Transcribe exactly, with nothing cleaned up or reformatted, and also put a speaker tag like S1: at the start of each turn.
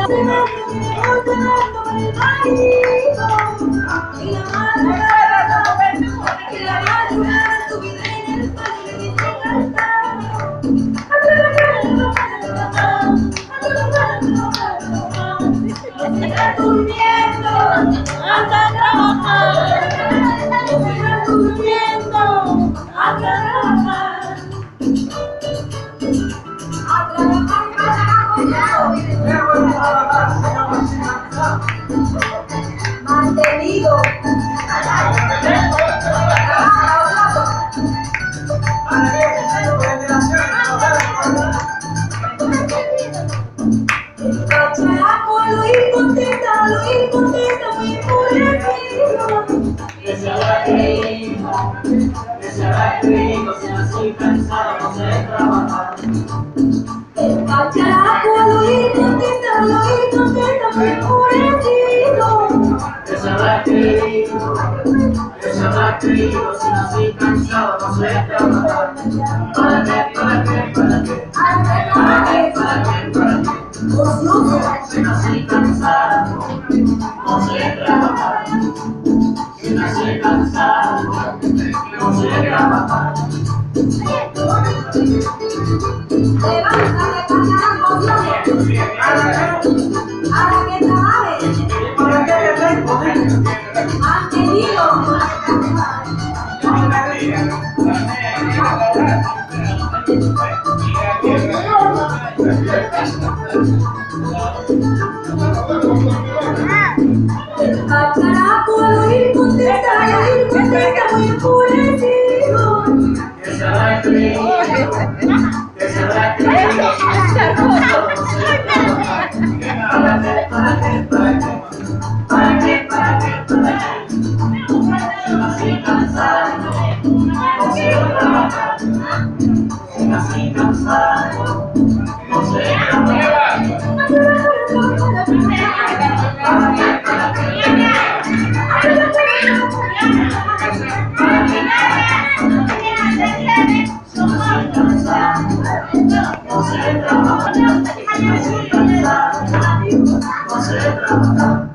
S1: Durmiendo, anda a trabajar. Sigas durmiendo, anda a trabajar. A trabajar, mantenido. Lo incontenta, lo incontenta, muy enfurecido.
S2: Que se habrá creído, que se habrá creído, si no estoy cansado, no sé trabajar.
S1: El cacharaco, lo incontenta, lo incontenta, muy enfurecido.
S2: Que se habrá creído, que se habrá creído, si no estoy cansado, no sé trabajar. ¿Para qué, para qué, para qué? ¿Para qué, para qué, para qué? Si no estoy cansado, no sé trabajar. Si no estoy cansado, no sé trabajar.
S1: Levántate, cacharaco, para que trabajes. Mantenido. El cacharaco, lo incontenta, lo incontenta, muy enfurecido.
S2: Que se habrá creído, que se habrá creído, si no estoy cansado, no sé trabajar. ¿Para qué, para qué, para qué? ¿Para qué, para qué, para qué? Si no estoy cansado, no sé trabajar. Si no estoy cansado, no sé trabajar. ¿Para qué, para qué? No sé trabajar, no sé trabajar, no sé trabajar.